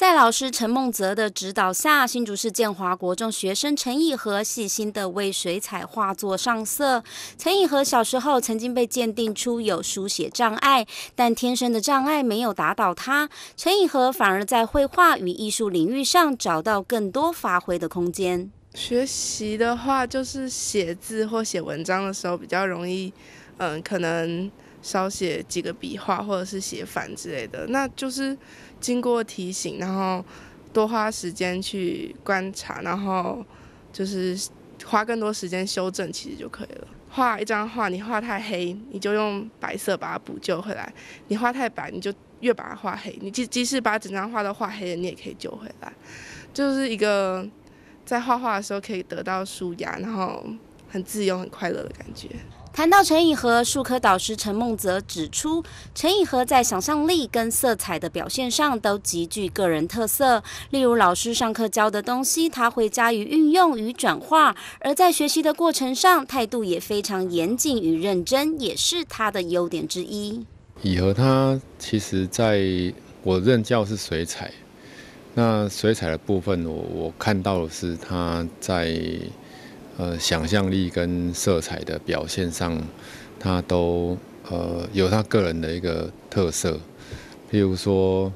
在老师陈梦泽的指导下，新竹市建华国中学生陈以和细心地为水彩画作上色。陈以和小时候曾经被鉴定出有书写障碍，但天生的障碍没有打倒他，陈以和反而在绘画与艺术领域上找到更多发挥的空间。 学习的话，就是写字或写文章的时候比较容易，可能少写几个笔画或者是写反之类的，那就是经过提醒，然后多花时间去观察，然后就是花更多时间修正，其实就可以了。画一张画，你画太黑，你就用白色把它补救回来；你画太白，你就越把它画黑。你即使把整张画都画黑了，你也可以救回来。就是一个在画画的时候可以得到抒压，然后很自由、很快乐的感觉。 谈到陈以和，术科导师陈梦泽指出，陈以和在想象力跟色彩的表现上都极具个人特色。例如，老师上课教的东西，他会加以运用与转化；而在学习的过程上，态度也非常严谨与认真，也是他的优点之一。 以和他其实在我任教是水彩，那水彩的部分我看到的是他在想象力跟色彩的表现上，他都有他个人的一个特色。譬如说，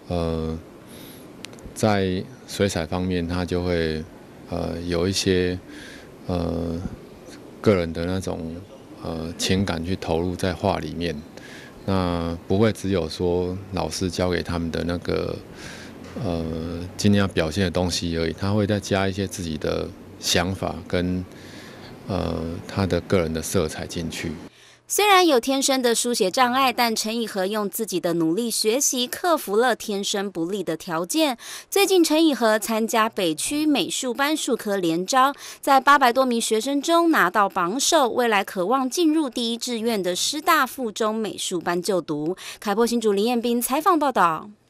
在水彩方面，他就会有一些个人的那种情感去投入在画里面。那不会只有说老师教给他们的那个今天要表现的东西而已，他会再加一些自己的想法跟他的个人的色彩进去。 虽然有天生的书写障碍，但陈以和用自己的努力学习，克服了天生不利的条件。最近，陈以和参加北区美术班术科联招，在800多名学生中拿到榜首，未来渴望进入第一志愿的师大附中美术班就读。凯波新竹林彦斌采访报道。